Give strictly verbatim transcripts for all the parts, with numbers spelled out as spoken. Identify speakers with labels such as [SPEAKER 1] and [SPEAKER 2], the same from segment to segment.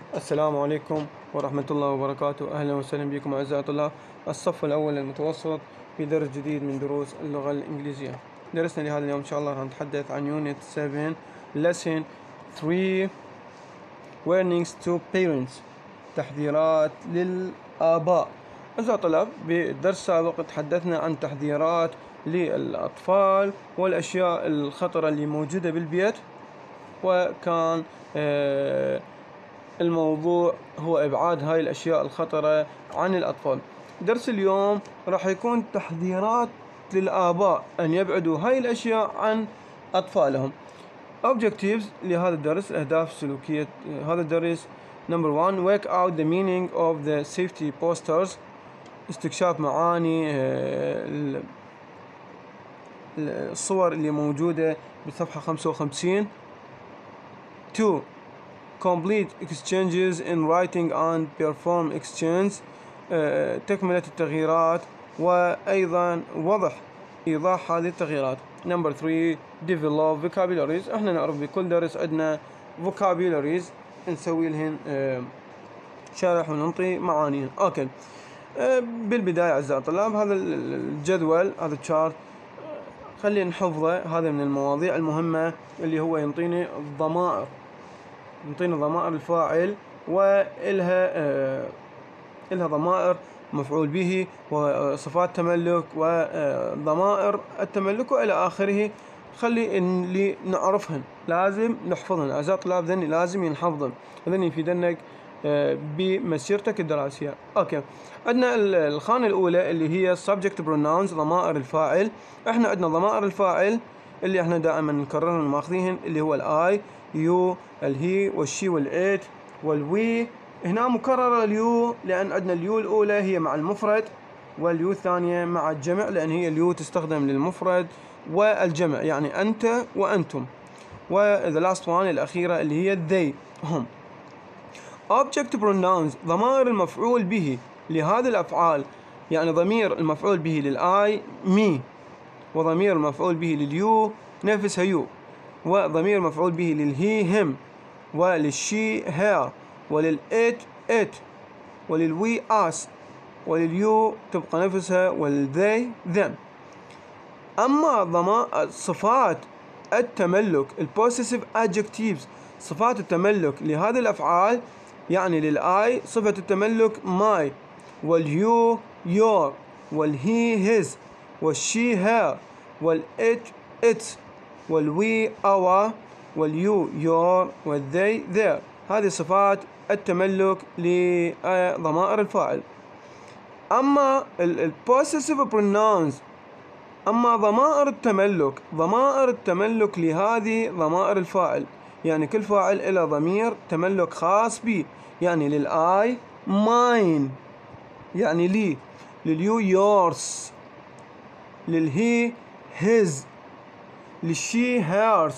[SPEAKER 1] السلام عليكم ورحمة الله وبركاته. أهلا وسهلا بكم أعزائي طلاب الصف الأول المتوسط في درس جديد من دروس اللغة الإنجليزية. درسنا لهذا اليوم إن شاء الله راح نتحدث عن يونت سبعة lesson ثلاثة warnings to parents، تحذيرات للآباء. أعزائي الطلاب، بالدرس السابق تحدثنا عن تحذيرات للأطفال والأشياء الخطرة اللي موجودة بالبيت، وكان آه الموضوع هو إبعاد هاي الأشياء الخطرة عن الأطفال. درس اليوم راح يكون تحذيرات للآباء أن يبعدوا هاي الأشياء عن أطفالهم. Objectives لهذا الدرس، أهداف سلوكية هذا الدرس: Number one, work out the meaning of the safety posters، استكشاف معاني الصور اللي موجودة بصفحة خمسة وخمسين. two, complete exchanges in writing and perform exchange، تكملة التغييرات وأيضا وضح إيضاح هذه التغييرات. Number three, develop vocabularies، احنا نعرف بكل درس عندنا vocabularies نسوي لهن شرح وننطي معانيهم. اوكي، بالبداية أعزائي الطلاب هذا الجدول، هذا الشارت خلينا نحفظه. هذا من المواضيع المهمة اللي هو ينطيني الضمائر، ينطينا ضمائر الفاعل وإلها آه إلها ضمائر مفعول به وصفات تملك وضمائر التملك وإلى آخره. خلي اللي نعرفهن لازم نحفظهن أعزائي الطلاب، ذني لازم ينحفظن، ذني يفيدنك آه بمسيرتك الدراسية. أوكي، عندنا الخانة الأولى اللي هي subject pronouns، ضمائر الفاعل. احنا عندنا ضمائر الفاعل اللي احنا دائما نكررهن ماخذيهن، اللي هو الاي، يو، الهي والشي والإت والوي. هنا مكررة اليو لأن عندنا اليو الأولى هي مع المفرد واليو الثانية مع الجمع، لأن هي اليو تستخدم للمفرد والجمع، يعني أنت وأنتم. و the last one الأخيرة اللي هي they، هم. object pronouns، ضمائر المفعول به لهذه الأفعال، يعني ضمير المفعول به للآي مي، وضمير المفعول به لليو نفسها يو، وضمير المفعول به للهي هم، وللشي هير، وللإت إت، وللوي أس، ولليو تبقى نفسها، والذي ذم. أما ضمائر صفات التملك البوسيسيف adjectives، صفات التملك لهذه الأفعال، يعني للآي صفة التملك my، واليو your، والهي his، والشي her، والإت its، والوي our، واليو your، والذي their. هذه صفات التملك لضمائر الفاعل. أما البوسيسيف pronouns، أما ضمائر التملك، ضمائر التملك لهذه ضمائر الفاعل، يعني كل فاعل له ضمير تملك خاص به، يعني للآي mine، يعني لي، لليو yours، للهي his، للشي hers.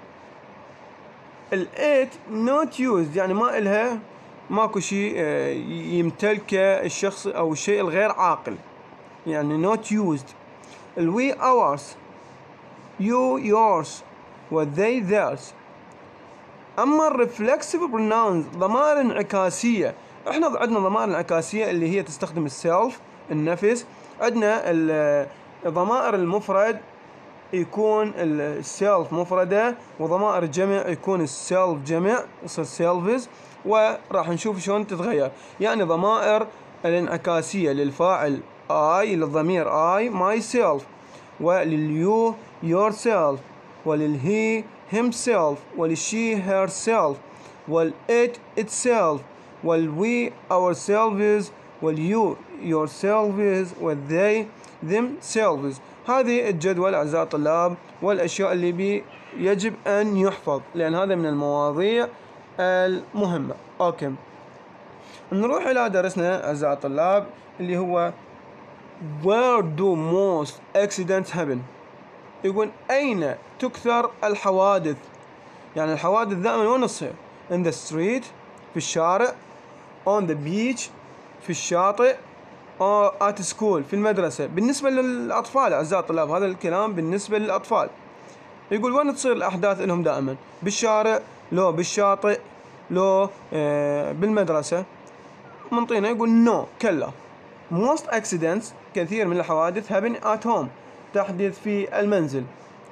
[SPEAKER 1] الإت not used، يعني ما إلها، ماكو شيء يمتلكه الشخص أو الشيء الغير عاقل، يعني not used. الوي ours، you yours، والthey theirs. أما الرفلكسيف pronouns، ضمائر انعكاسية، إحنا عندنا ضمائر انعكاسية اللي هي تستخدم السيلف النفس. عندنا ضمائر المفرد يكون السيلف مفردة، وضمائر الجمع يكون السيلف جمع، يصير سيلفز، وراح نشوف شلون تتغير. يعني ضمائر الانعكاسية للفاعل I، للضمير I myself، ولليو yourself، وللهي himself، وللشي herself، والإت itself، والوي ourselves، واليو yourselves، والthey themselves. هذه الجدول أعزائي الطلاب والأشياء اللي بي يجب أن يحفظ، لأن هذا من المواضيع المهمة. أوكي، نروح إلى درسنا أعزائي الطلاب اللي هو Where do most accidents happen؟ يقول أين تكثر الحوادث، يعني الحوادث دائما وين تصير؟ In the street، في الشارع، on the beach، في الشاطئ، أو at school، في المدرسة. بالنسبة للأطفال أعزائي الطلاب، هذا الكلام بالنسبة للأطفال. يقول وين تصير الأحداث لهم دائما؟ بالشارع، لو بالشاطئ، لو آه بالمدرسة منطينا يقول no كلا. most accidents كثير من الحوادث happen at home تحدث في المنزل.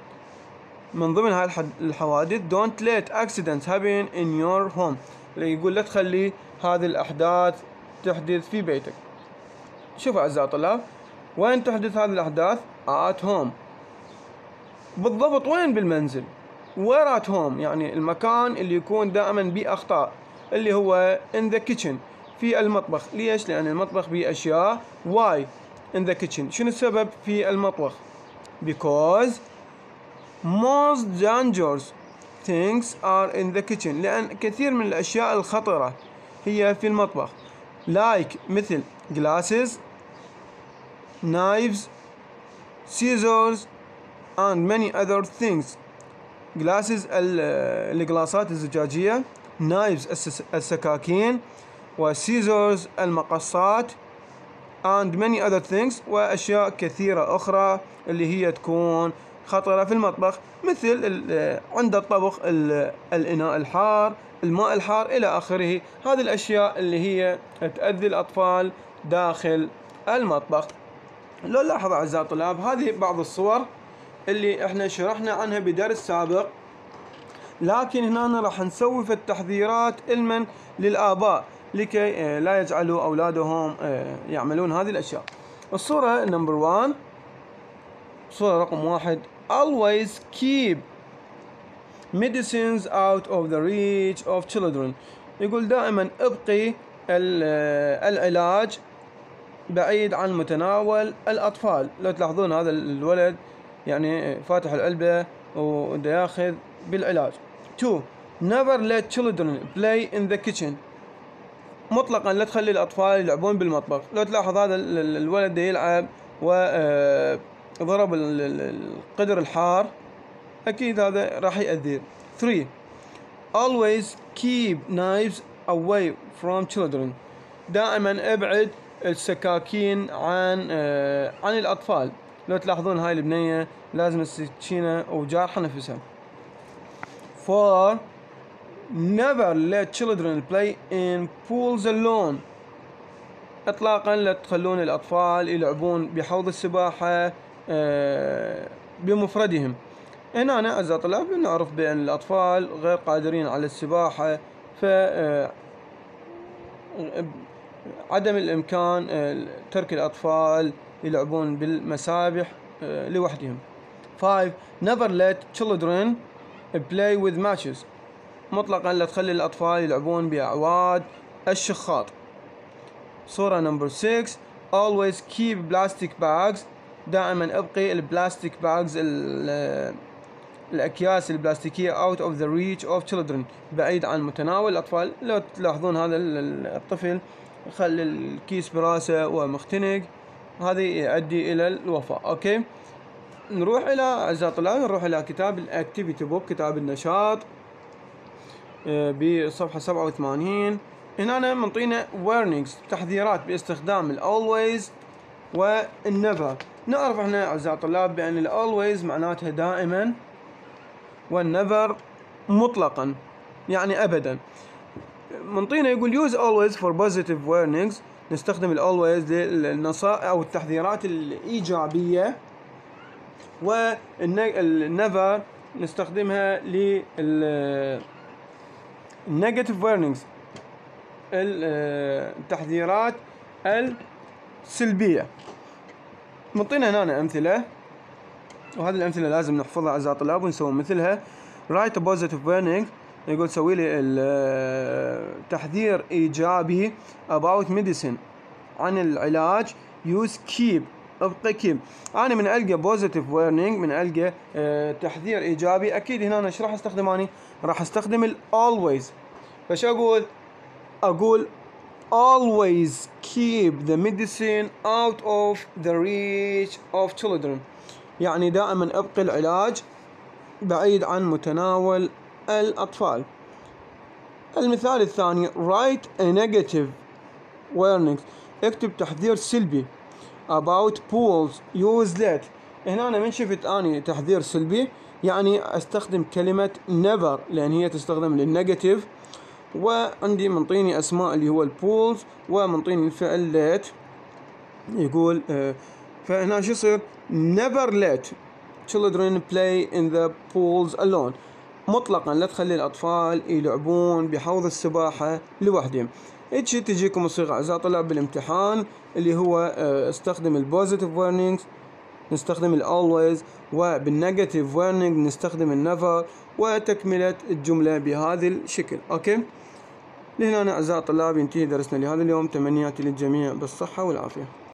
[SPEAKER 1] من ضمن هاي الحوادث don't let accidents happen in your home، اللي يقول لا تخلي هذه الأحداث تحدث في بيتك. شوفوا أعزائي الطلاب، وين تحدث هذه الأحداث؟ at home. بالضبط وين؟ بالمنزل. where at home يعني المكان اللي يكون دائما به أخطاء، اللي هو in the kitchen في المطبخ. ليش؟ لأن المطبخ به أشياء. why in the kitchen؟ شنو السبب في المطبخ؟ because most dangerous things are in the kitchen، لأن كثير من الأشياء الخطرة هي في المطبخ. like مثل glasses, knives, scissors and many other things. glasses الجلاسات الزجاجية، knives السكاكين، و scissors المقصات، and many other things وأشياء كثيرة أخرى اللي هي تكون خطرة في المطبخ، مثل عند الطبخ الإناء الحار، الماء الحار إلى آخره. هذه الأشياء اللي هي تؤذي الأطفال داخل المطبخ. لو نلاحظ أعزائي الطلاب، هذه بعض الصور اللي احنا شرحنا عنها بدرس سابق، لكن هنا راح نسوي في التحذيرات علما للآباء لكي لا يجعلوا أولادهم يعملون هذه الأشياء. الصورة نمبر واحد، صورة رقم واحد، always keep medicines out of the reach of children. يقول دائما ابقي العلاج بعيد عن متناول الأطفال. لو تلاحظون هذا الولد يعني فاتح العلبة وده ياخذ بالعلاج. two never let children play in the kitchen. مطلقا لا تخلي الأطفال يلعبون بالمطبخ. لو تلاحظ هذا الولد ده يلعب وضرب القدر الحار، أكيد هذا راح يأذيه. three always keep knives away from children. دائما ابعد السكاكين عن عن الأطفال. لو تلاحظون هاي البنية لازم السكينة وجارحة نفسها. four never let children play in pools alone. اطلاقا لا تخلون الأطفال يلعبون بحوض السباحة بمفردهم. هنا أنا أعزائي الطلاب نعرف بأن الأطفال غير قادرين على السباحة، ف عدم الإمكان ترك الأطفال يلعبون بالمسابح لوحدهم. five never let children play with matches. مطلقا لا تخلي الأطفال يلعبون بأعواد الشخاط. صورة نمبر six always keep plastic bags. دائما ابقي البلاستيك باجز الأكياس البلاستيكية out of the reach of children، بعيد عن متناول الأطفال. لو تلاحظون هذا الطفل خلي الكيس براسه ومختنق، هذا يؤدي إلى الوفاة. أوكي، نروح إلى أعزائي الطلاب نروح إلى كتاب الأكتيفيتي بوك، كتاب النشاط بصفحة سبعة وثمانين. هنا منطينا warnings تحذيرات باستخدام ال always و never. نعرف احنا أعزائي الطلاب بأن ال always معناتها دائما، وال never مطلقا يعني أبدا. منطينا يقول use always for positive warnings. نستخدم ال always للنصائح أو التحذيرات الإيجابية، وال never نستخدمها لل negative warnings التحذيرات السلبية. منطينا هنا أمثلة، وهذه الأمثلة لازم نحفظها أعزائي الطلاب ونسوي مثلها. write a positive warning، يقول سوي لي تحذير إيجابي about medicine عن العلاج. use keep ابقى keep. أنا من ألقى positive warning، من ألقى تحذير إيجابي، أكيد هنا إيش راح أستخدم؟ أنا راح أستخدم ال always. فش أقول؟ أقول always keep the medicine out of the reach of children، يعني دائما ابقي العلاج بعيد عن متناول الأطفال. المثال الثاني write a negative warning، اكتب تحذير سلبي about pools use that. هنا أنا من شفت أني تحذير سلبي يعني أستخدم كلمة never، لأن هي تستخدم للنيجاتيف، وعندي منطيني أسماء اللي هو البولز، ومنطيني الفعل ليت. يقول آه فهنا شو يصير؟ never let children play in the pools alone. مطلقا لا تخلي الأطفال يلعبون بحوض السباحة لوحدهم. هيك تجيكم الصيغة أعزائي الطلاب بالامتحان اللي هو آه استخدم البوزيتيف warnings نستخدم ال always، وبالنيجاتيف warning نستخدم ال never، وتكملة الجملة بهذا الشكل. أوكي، لهنا أعزائي الطلاب ينتهي درسنا لهذا اليوم. تمنياتي للجميع بالصحة والعافية.